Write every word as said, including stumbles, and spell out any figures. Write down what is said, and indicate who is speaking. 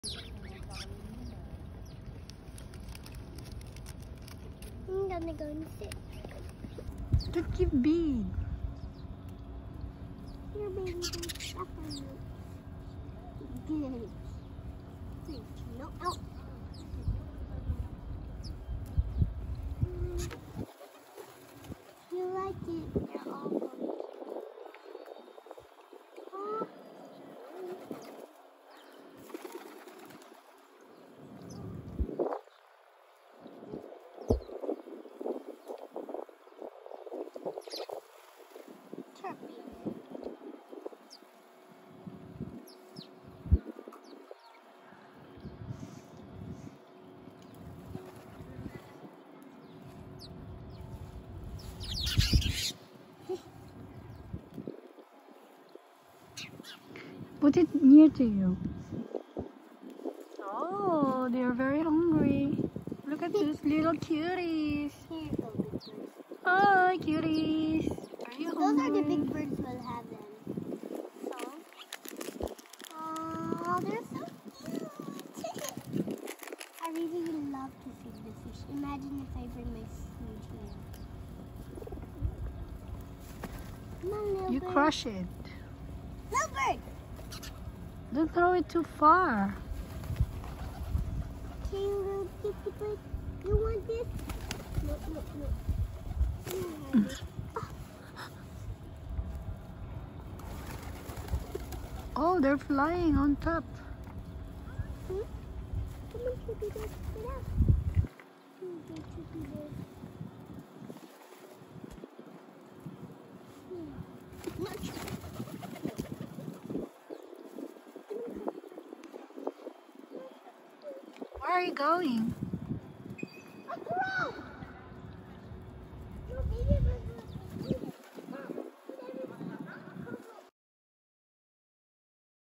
Speaker 1: I'm gonna go and sit.
Speaker 2: Look, you big.
Speaker 1: Your baby can step on you. Good. Please, no, out. Mm. You like it? They're all going. Oh.
Speaker 2: Put it near to you. Oh, they're very hungry. Look at those little cuties.
Speaker 1: Here you go, big birds.
Speaker 2: Hi, cuties. Are you
Speaker 1: Those
Speaker 2: hungry?
Speaker 1: are the big birds will have them. So, oh, they're so cute. I really love to feed the fish. Imagine if I bring my huge meal. Come on, little
Speaker 2: You
Speaker 1: bird.
Speaker 2: crush it.
Speaker 1: Little bird.
Speaker 2: Don't throw it too far.
Speaker 1: Okay, little kitty bird. You want this? No, no, no. You don't have it.
Speaker 2: Oh, they're flying on top.
Speaker 1: Hmm? Come on, kitty bird. Get out. Come on, kitty bird. Hmm. No.
Speaker 2: Where are you going?